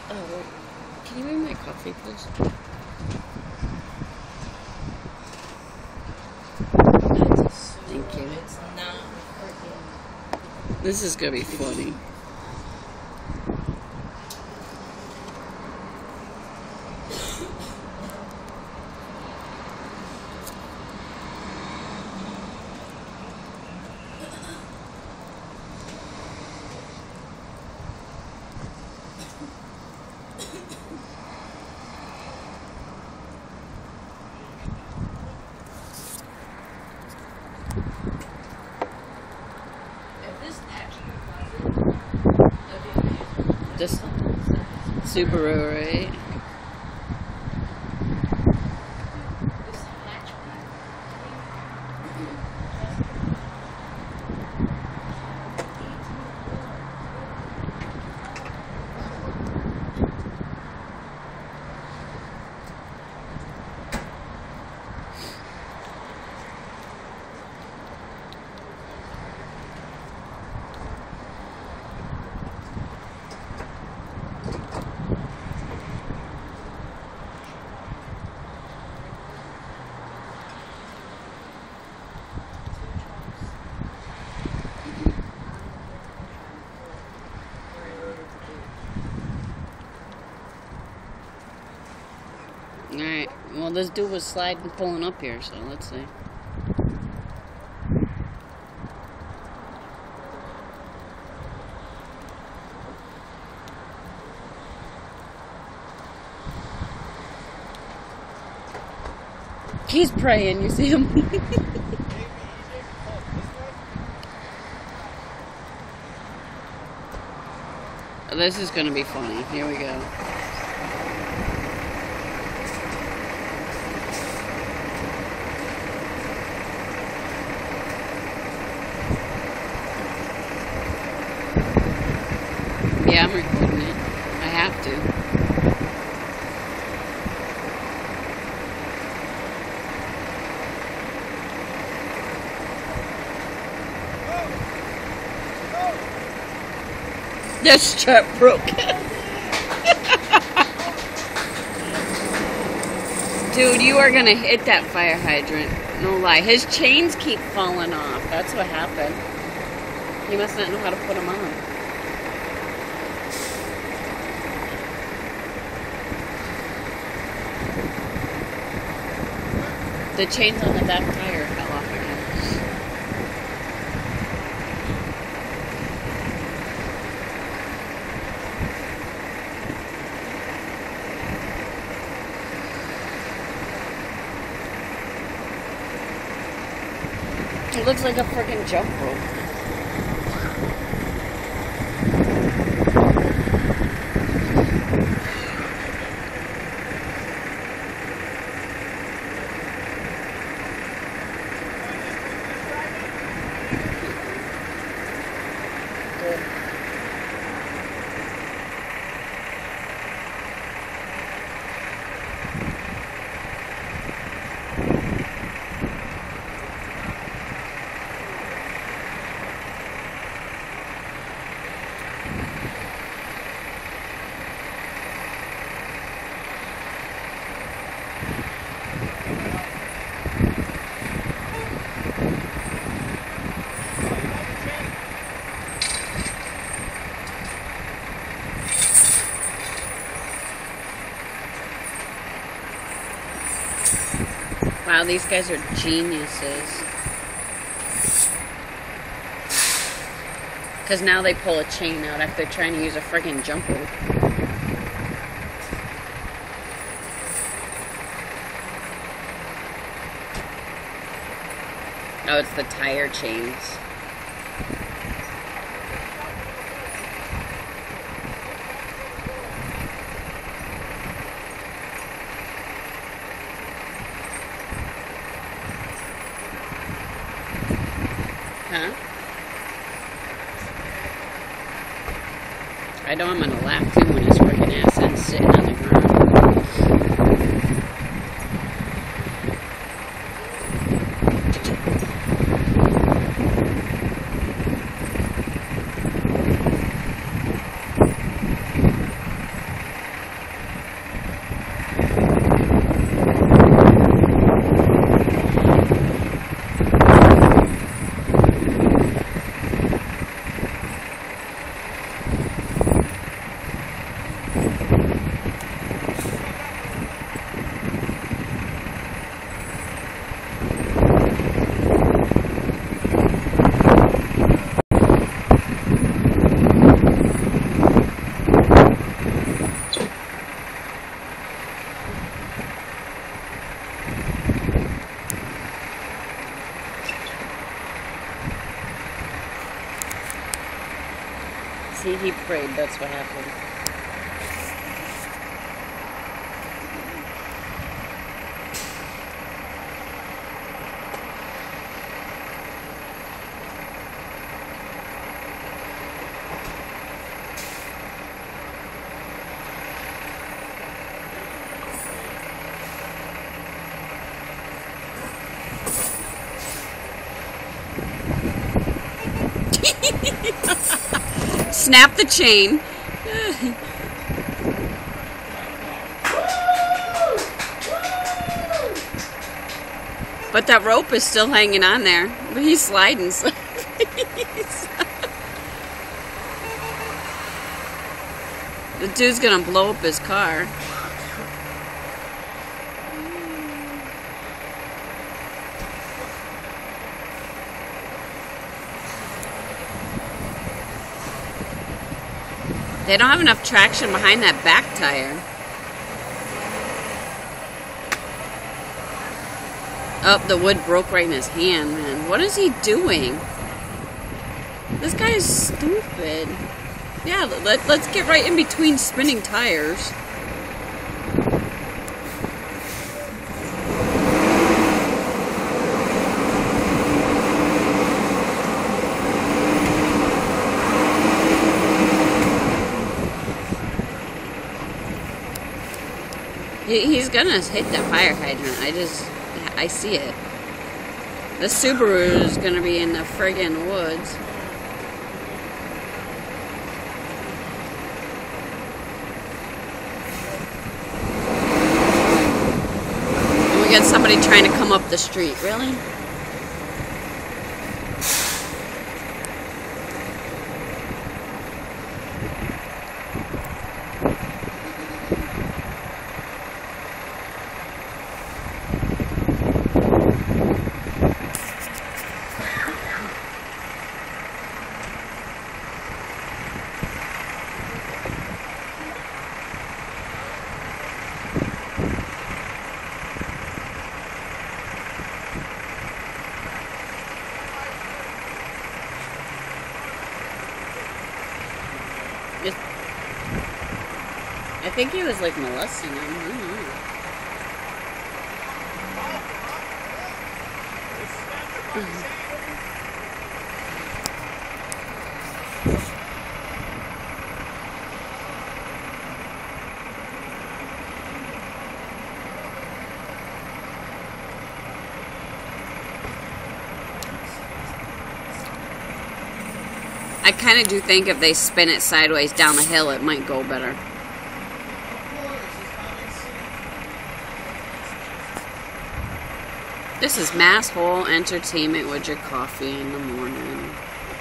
Oh, can you bring my coffee, please? Thank you. It's not freaking. This is gonna be funny. If this actually was it, that'd be amazing. Just Subaru, right? This hatchback. Alright, well, this dude was sliding, pulling up here, so let's see. He's praying, you see him? This is gonna be funny. Here we go. Yeah, I'm recording it. I have to. That strap broke. Dude, you are gonna hit that fire hydrant. No lie. His chains keep falling off. That's what happened. He must not know how to put them on. The chains on the back tire fell off again. It looks like a freaking jump rope. Wow, these guys are geniuses. Because now they pull a chain out after trying to use a friggin' jump rope. Oh, it's the tire chains. Huh? I know I'm gonna laugh too when his freaking ass ends sitting on the ground. he prayed. That's what happened. Snap the chain. But that rope is still hanging on there. But he's sliding. The dude's gonna blow up his car. They don't have enough traction behind that back tire. Oh, the wood broke right in his hand, man. What is he doing? This guy is stupid. Yeah, let's get right in between spinning tires. He's gonna hit that fire hydrant. I see it. The Subaru is gonna be in the friggin' woods. And we got somebody trying to come up the street. Really? I think he was like molesting him. I don't know. I kind of do think if they spin it sideways down the hill, it might go better. This is Mass Hole Entertainment with your coffee in the morning.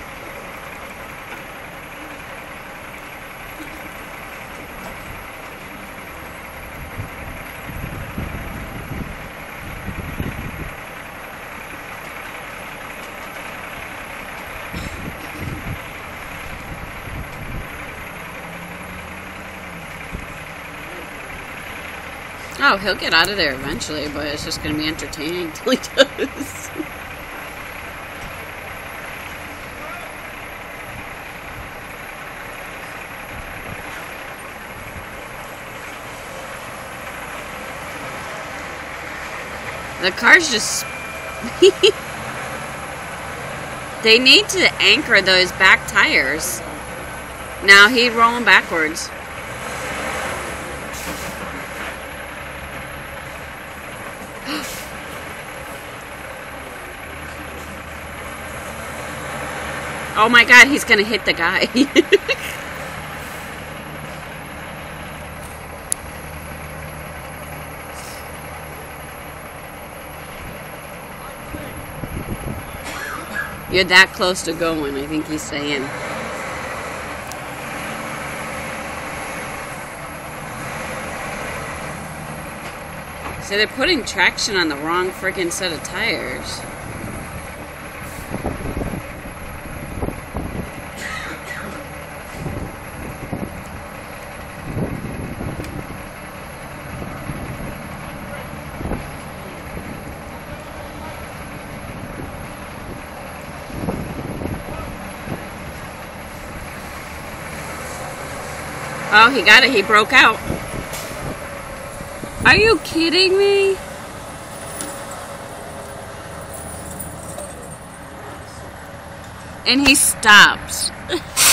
Oh, he'll get out of there eventually, but it's just going to be entertaining until he does. The car's just... They need to anchor those back tires. Now he's rolling backwards. Oh my God, he's gonna hit the guy. You're that close to going, I think he's saying. So they're putting traction on the wrong freaking set of tires. Oh, he got it. He broke out. Are you kidding me? And he stops.